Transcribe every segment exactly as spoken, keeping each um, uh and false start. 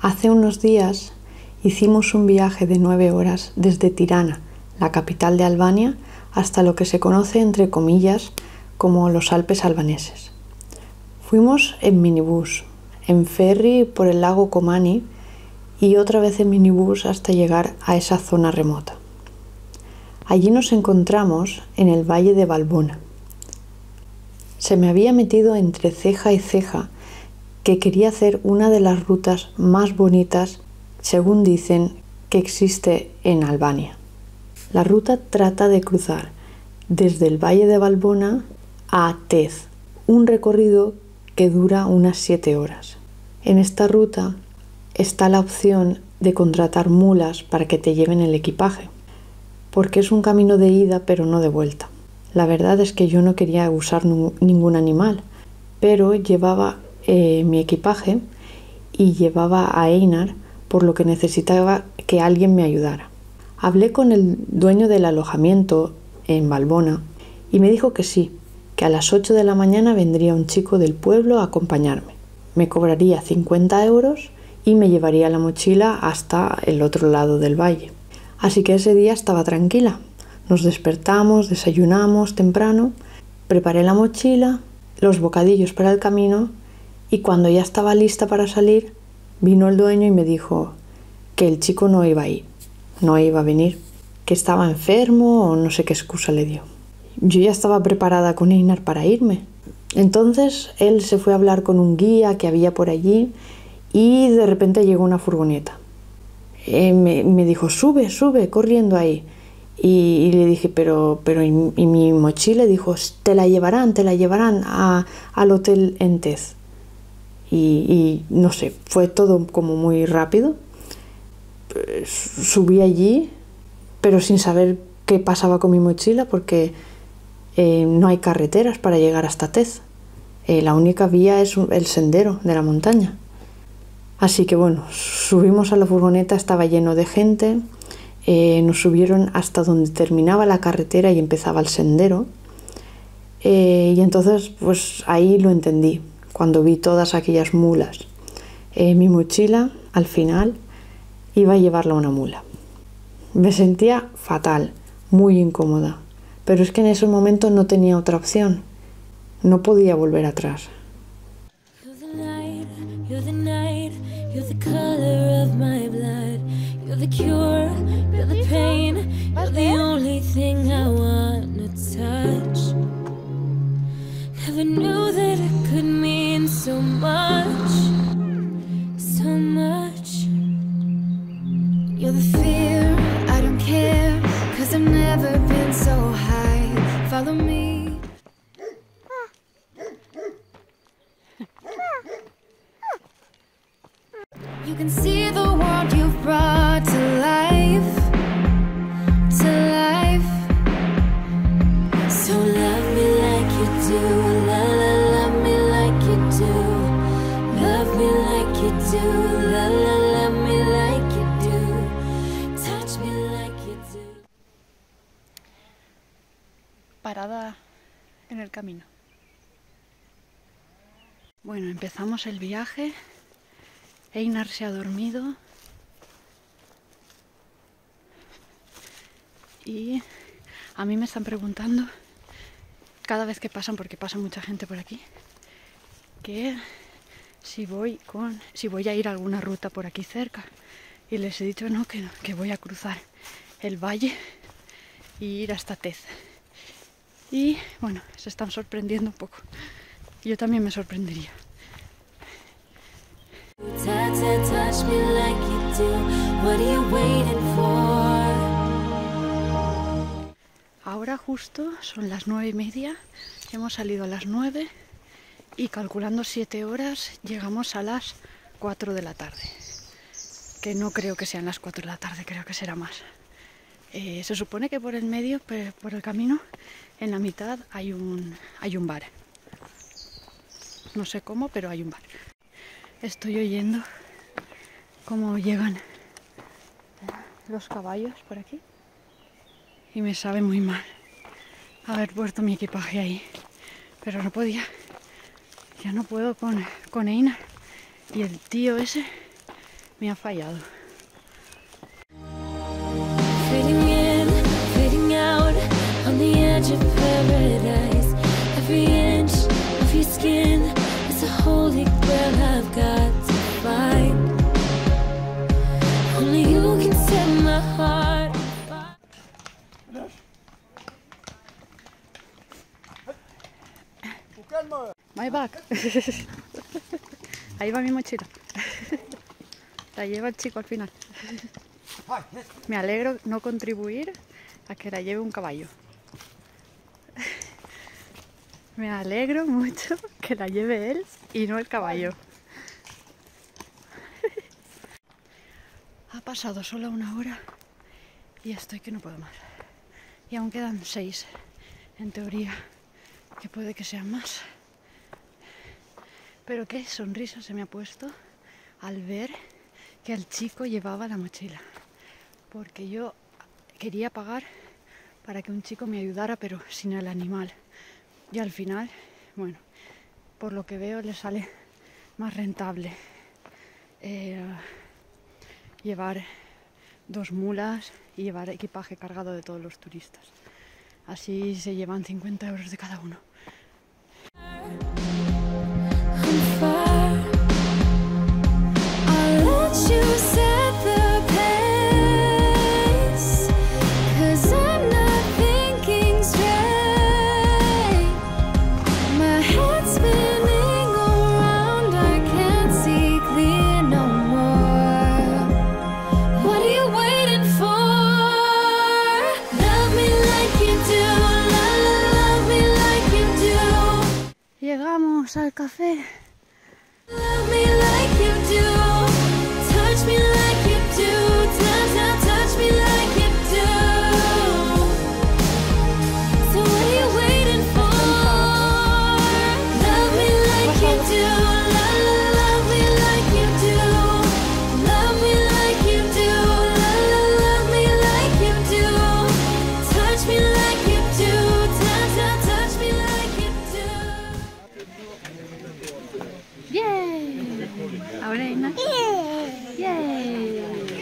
Hace unos días hicimos un viaje de nueve horas desde Tirana, la capital de Albania, hasta lo que se conoce entre comillas como los Alpes albaneses. Fuimos en minibús, en ferry por el lago Komani y otra vez en minibús hasta llegar a esa zona remota. Allí nos encontramos en el valle de Valbona. Se me había metido entre ceja y ceja que quería hacer una de las rutas más bonitas, según dicen, que existe en Albania. La ruta trata de cruzar desde el valle de Valbona a Tez, un recorrido que dura unas siete horas. En esta ruta está la opción de contratar mulas para que te lleven el equipaje, porque es un camino de ida pero no de vuelta. La verdad es que yo no quería usar ningún animal, pero llevaba eh, mi equipaje y llevaba a Einar, por lo que necesitaba que alguien me ayudara. Hablé con el dueño del alojamiento en Valbona y me dijo que sí, que a las ocho de la mañana vendría un chico del pueblo a acompañarme. Me cobraría cincuenta euros y me llevaría la mochila hasta el otro lado del valle. Así que ese día estaba tranquila. Nos despertamos, desayunamos temprano, preparé la mochila, los bocadillos para el camino y cuando ya estaba lista para salir, vino el dueño y me dijo que el chico no iba a ir, no iba a venir, que estaba enfermo o no sé qué excusa le dio. Yo ya estaba preparada con Einar para irme. Entonces él se fue a hablar con un guía que había por allí y de repente llegó una furgoneta. Eh, me, me dijo, sube, sube, corriendo ahí. Y, y le dije, pero, pero ¿y, y mi mochila? Dijo, te la llevarán, te la llevarán a, al hotel en Tez. Y, y no sé, fue todo como muy rápido. Subí allí, pero sin saber qué pasaba con mi mochila porque eh, no hay carreteras para llegar hasta Tez. Eh, la única vía es el sendero de la montaña. Así que bueno, subimos a la furgoneta, estaba lleno de gente, eh, nos subieron hasta donde terminaba la carretera y empezaba el sendero. Eh, y entonces pues ahí lo entendí, cuando vi todas aquellas mulas. Eh, mi mochila, al final, iba a llevarla una mula. Me sentía fatal, muy incómoda, pero es que en ese momento no tenía otra opción. No podía volver atrás. Follow me. You can see the world you've brought to life, to life. So love me like you do, la la, love me like you do. Love me like you do, la la, love me like you do. Touch me like you do. Parada en el camino. Bueno, empezamos el viaje. Einar se ha dormido y a mí me están preguntando cada vez que pasan, porque pasa mucha gente por aquí, que si voy con si voy a ir a alguna ruta por aquí cerca, y les he dicho no, que no, que voy a cruzar el valle y ir hasta Tez. Y bueno, se están sorprendiendo un poco. Yo también me sorprendería. Touch me like you do. What are you waiting for? Ahora justo son las nueve y media. Hemos salido a las nueve y calculando siete horas llegamos a las cuatro de la tarde. Que no creo que sean las cuatro de la tarde, creo que será más. Eh, se supone que por el medio, por el camino, en la mitad hay un, hay un bar. No sé cómo, pero hay un bar. Estoy oyendo cómo llegan los caballos por aquí y me sabe muy mal haber puesto mi equipaje ahí, pero no podía, ya no puedo con, con Einar. Y el tío ese me ha fallado. Fading in, fading out, on the edge of paradise. Every inch of your skin is a holy grail I've got to find. Only you can set my heart on fire. My bag. Ahí va mi mochila. La lleva el chico al final. Me alegro no contribuir a que la lleve un caballo. Me alegro mucho que la lleve él y no el caballo. Ha pasado solo una hora y estoy que no puedo más. Y aún quedan seis, en teoría, que puede que sean más. Pero qué sonrisa se me ha puesto al ver que el chico llevaba la mochila. Porque yo quería pagar para que un chico me ayudara, pero sin el animal. Y al final, bueno, por lo que veo le sale más rentable eh, llevar dos mulas y llevar equipaje cargado de todos los turistas. Así se llevan cincuenta euros de cada uno. Llegamos al café. Love me like you do, touch me like you do, touch, touch, touch me like you do. So what are you waiting for? Love me like you do, love, love me like you do, love me like you do, love, love me like you do, touch me like you do, touch, touch, touch me like you do. ¡Yay! Ahora Ina. ¡Yay!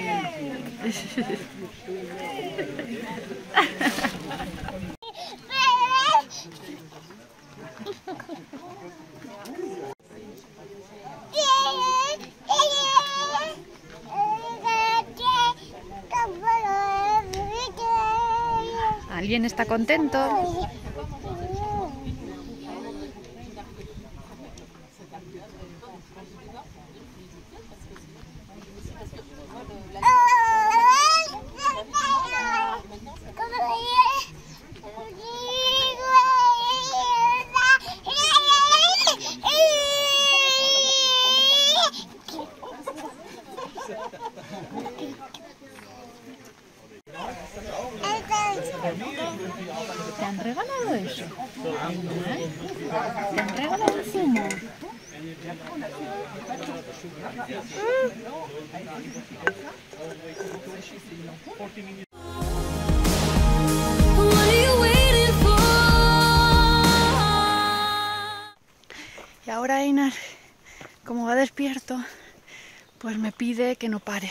¿Alguien está contento? ¿Te han regalado eso? ¿Eh? ¿Te han regalado el zumo? What are you waiting for? Y ahora Einar, como va despierto, pues me pide que no pare.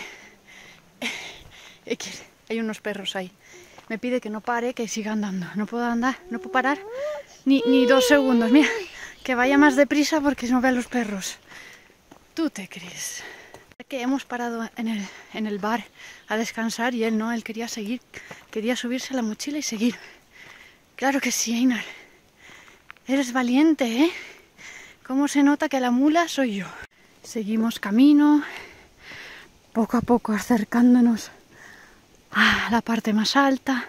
Hay unos perros ahí. Me pide que no pare, que siga andando. No puedo andar, no puedo parar ni, ni dos segundos. Mira, que vaya más deprisa porque no ve a los perros. ¿Tú te crees? Que hemos parado en el, en el bar a descansar y él no, él quería seguir. Quería subirse a la mochila y seguir. Claro que sí, Einar. Eres valiente, ¿eh? ¿Cómo se nota que la mula soy yo? Seguimos camino, poco a poco acercándonos a la parte más alta,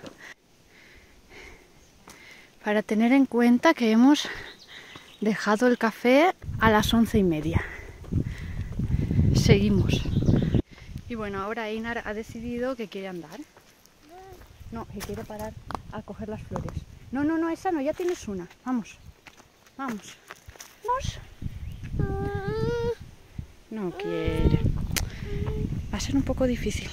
para tener en cuenta que hemos dejado el café a las once y media. Seguimos. Y bueno, ahora Einar ha decidido que quiere andar. No, que quiere parar a coger las flores. No, no, no, esa no, ya tienes una. Vamos, vamos. Vamos. No quiere. Va a ser un poco difícil.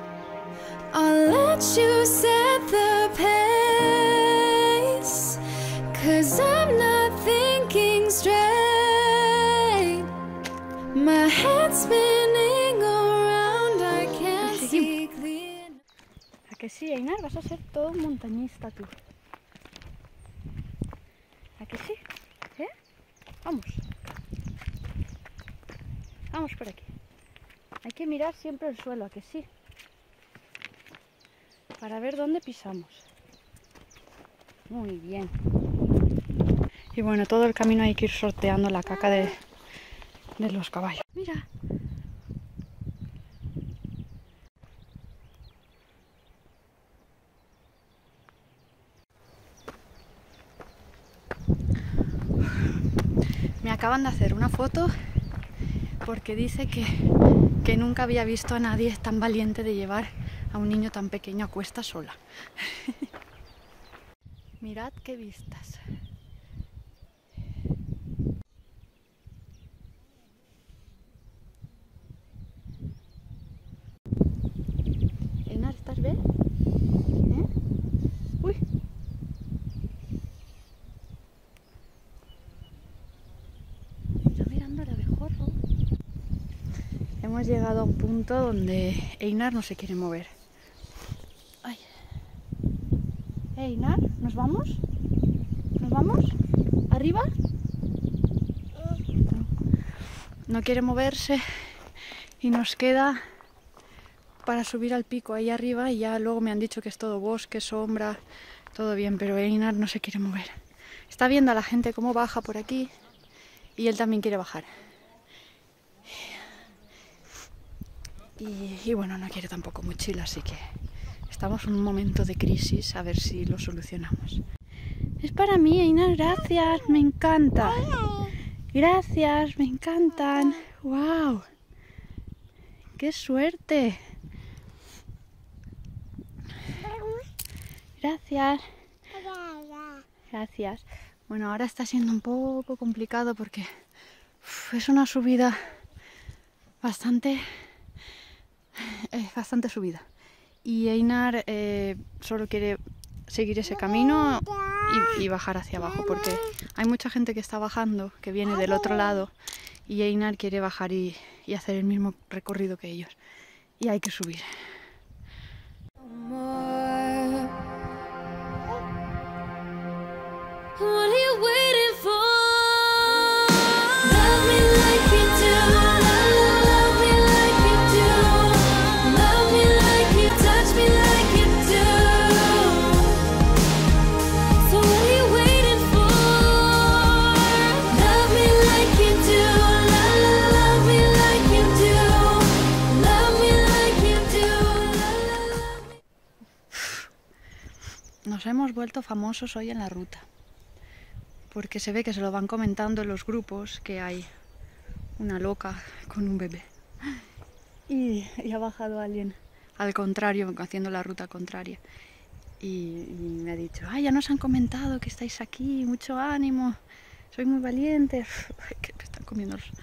I'll let you set the pace, 'cause I'm not thinking straight. My head's spinning around, I can't see clear. ¿A que sí, Einar? Vas a ser todo un montañista tú. ¿A que sí? ¿Eh? Vamos. Vamos por aquí. Hay que mirar siempre el suelo, ¿a que sí? Para ver dónde pisamos. Muy bien. Y bueno, todo el camino hay que ir sorteando la caca de, de los caballos. Mira. Me acaban de hacer una foto porque dice que, que nunca había visto a nadie tan valiente de llevar a un niño tan pequeño a cuesta sola. Mirad qué vistas. Einar, ¿estás bien? ¿Eh? Uy. Está mirando el abejorro. Hemos llegado a un punto donde Einar no se quiere mover. Ay. Einar, ¿nos vamos? ¿Nos vamos? ¿Arriba? No quiere moverse y nos queda para subir al pico ahí arriba, y ya luego me han dicho que es todo bosque, sombra, todo bien, pero Einar no se quiere mover. Está viendo a la gente cómo baja por aquí y él también quiere bajar. Y, y bueno, no quiere tampoco mochila, así que estamos en un momento de crisis, a ver si lo solucionamos. Es para mí, Einar, gracias, me encanta. Gracias, me encantan. ¡Wow! ¡Qué suerte! Gracias. Gracias. Bueno, ahora está siendo un poco complicado porque uf, es una subida bastante, eh, bastante subida. Y Einar eh, solo quiere seguir ese camino y, y bajar hacia abajo, porque hay mucha gente que está bajando, que viene del otro lado, y Einar quiere bajar y, y hacer el mismo recorrido que ellos. Y hay que subir. What are you waiting for? Love me like you do. Love me like you do. Love me like you, touch me like you do. So what are you waiting for? Love me like you do. Love me like you do. Love me like you do. Nos hemos vuelto famosos hoy en la ruta, porque se ve que se lo van comentando en los grupos que hay una loca con un bebé. Y, y ha bajado alguien al contrario, haciendo la ruta contraria. Y, y me ha dicho, ay, ya nos han comentado que estáis aquí, mucho ánimo, soy muy valiente. Que me están comiendo los...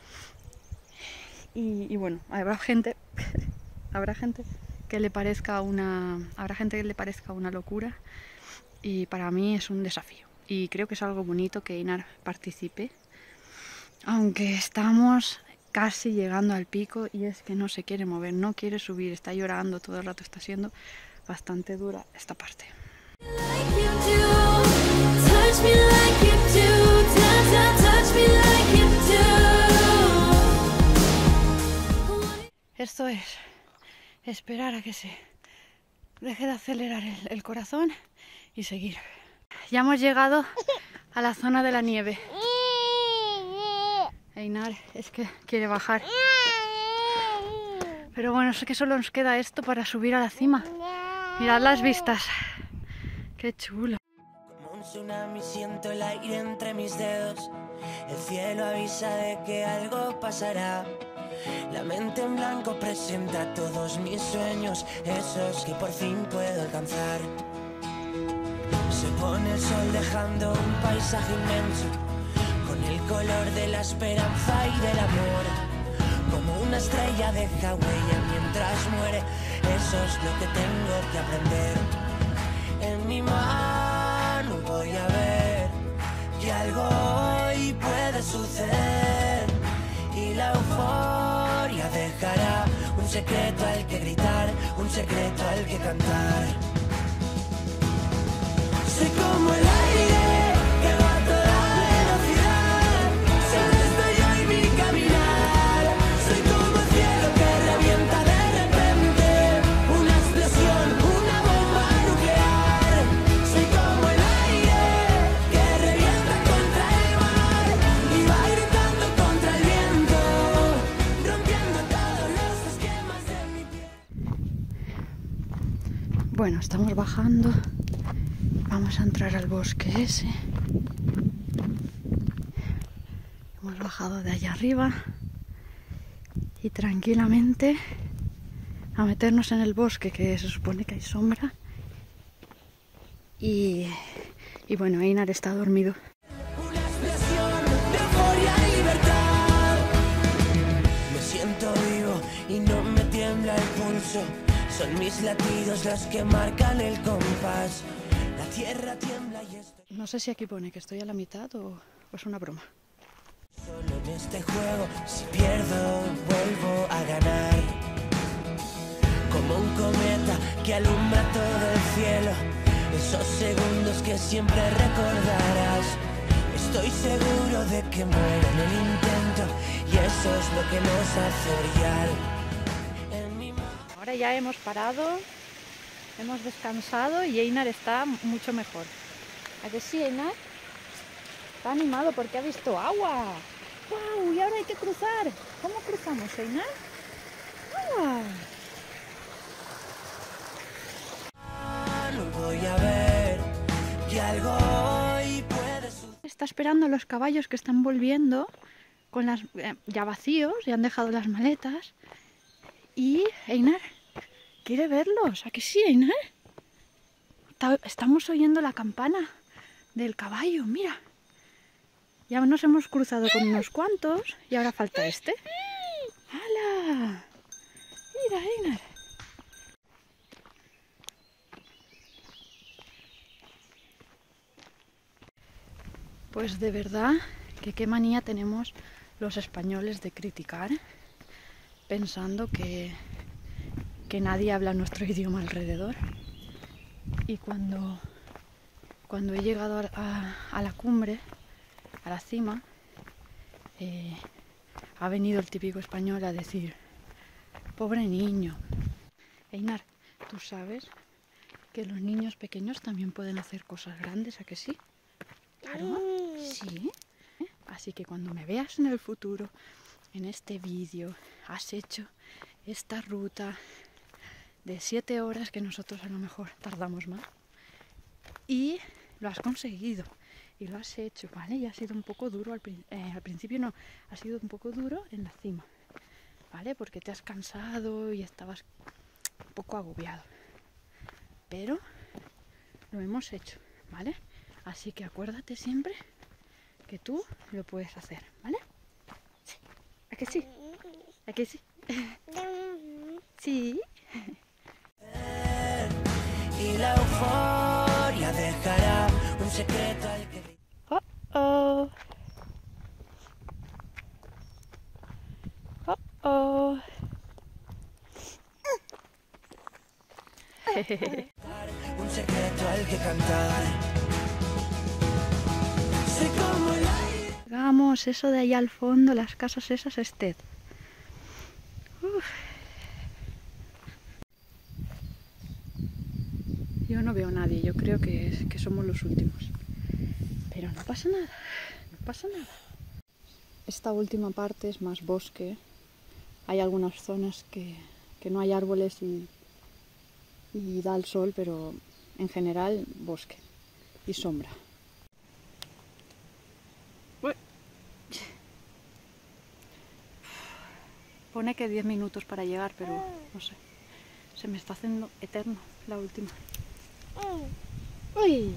Y, y bueno, habrá gente, habrá gente que le parezca una, habrá gente que le parezca una locura, y para mí es un desafío. Y creo que es algo bonito que Einar participe, aunque estamos casi llegando al pico y es que no se quiere mover, no quiere subir, está llorando todo el rato, está siendo bastante dura esta parte. Esto es esperar a que se deje de acelerar el, el corazón y seguir. Ya hemos llegado a la zona de la nieve. Einar es que quiere bajar. Pero bueno, sé que solo nos queda esto para subir a la cima. Mirad las vistas. Qué chulo. Como un tsunami siento el aire entre mis dedos. El cielo avisa de que algo pasará. La mente en blanco presenta todos mis sueños, esos que por fin puedo alcanzar. Se pone el sol dejando un paisaje inmenso, con el color de la esperanza y del amor. Como una estrella deja huella mientras muere, eso es lo que tengo que aprender. En mi mano voy a ver secreto al que gritar, un secreto al que cantar. Soy como el aire que va a toda velocidad, solo estoy yo y mi caminar. Soy como el cielo que revienta de repente, una explosión, una bomba nuclear. Soy como el aire que revienta contra el mar y va gritando contra el viento, rompiendo todos los esquemas de mi piel. Bueno, estamos bajando. Vamos a entrar al bosque ese. Hemos bajado de allá arriba y tranquilamente a meternos en el bosque, que se supone que hay sombra. Y, y bueno, Einar está dormido. Una explosión de euforia y libertad. Me siento vivo y no me tiembla el pulso. Son mis latidos los que marcan el compás. La tierra tiembla y estoy No sé si aquí pone que estoy a la mitad o, o es una broma. solo en este juego. Si pierdo, vuelvo a ganar. Como un cometa que alumbra todo el cielo. Esos segundos que siempre recordarás. Estoy seguro de que muero en el intento y eso es lo que nos hace brillar. En mi mano. Ahora ya hemos parado, hemos descansado y Einar está mucho mejor. ¿A que sí, Einar? Está animado porque ha visto agua. ¡Guau! Y ahora hay que cruzar. ¿Cómo cruzamos, Einar? ¡Agua! No voy a ver que algo hoy puede suceder. Está esperando a los caballos que están volviendo con las eh, ya vacíos, ya han dejado las maletas. Y Einar quiere verlos. ¿A que sí, Einar? Está- estamos oyendo la campana del caballo, mira. Ya nos hemos cruzado con unos cuantos y ahora falta este. ¡Hala! Mira, Einar. Pues de verdad que qué manía tenemos los españoles de criticar pensando que, que nadie habla nuestro idioma alrededor. Y cuando, cuando he llegado a, a- a la cumbre, a la cima, eh, ha venido el típico español a decir: pobre niño. Einar, ¿tú sabes que los niños pequeños también pueden hacer cosas grandes, a que sí? Claro, sí. ¿Eh? Así que cuando me veas en el futuro, en este vídeo, has hecho esta ruta de siete horas, que nosotros a lo mejor tardamos más, y lo has conseguido y lo has hecho, ¿vale? Y ha sido un poco duro al, prin- eh, al principio, no, ha sido un poco duro en la cima, ¿vale? Porque te has cansado y estabas un poco agobiado, pero lo hemos hecho, ¿vale? Así que acuérdate siempre que tú lo puedes hacer, ¿vale? Sí. ¿A que sí? ¿A que sí? Sí. Y la euforia dejará un secreto al que Oh, oh. Oh, oh. gritar, un secreto al que cantar. Soy como el aire. Vamos, eso de ahí al fondo, las casas esas, Ested. Uf. Yo no veo a nadie, yo creo que, es- que somos los últimos. Pero no pasa nada, no pasa nada. Esta última parte es más bosque. Hay algunas zonas que, que no hay árboles y, y da el sol, pero en general bosque y sombra. Uy. Pone que diez minutos para llegar, pero no sé. Se me está haciendo eterno la última. Uy.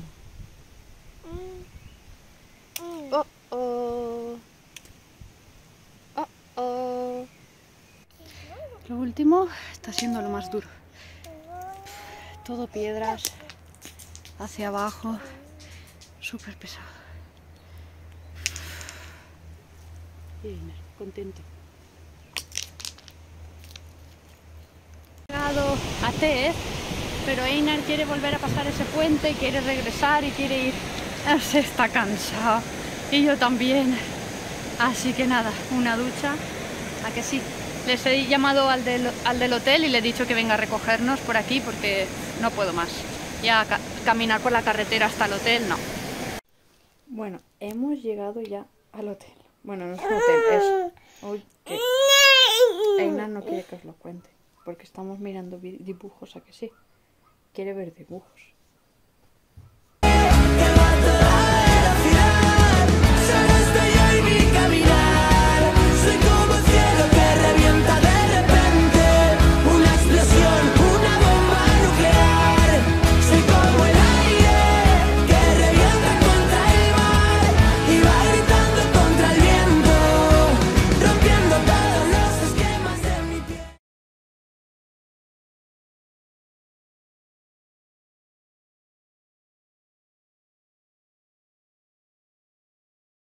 Oh, oh. Oh, oh. Lo último está siendo lo más duro. Todo piedras, hacia abajo, súper pesado. Bien, contento. Llegado a Tez, pero Einar quiere volver a pasar ese puente y quiere regresar y quiere ir. Se está cansado y yo también. Así que nada, una ducha. ¿A que sí? Les he llamado al del, al del hotel y le he dicho que venga a recogernos por aquí porque no puedo más. Ya ca caminar por la carretera hasta el hotel, no. Bueno, hemos llegado ya al hotel. Bueno, no es un hotel, es... Uy, que... Einar no quiere que os lo cuente, porque estamos mirando dibujos, ¿a que sí? Quiere ver dibujos.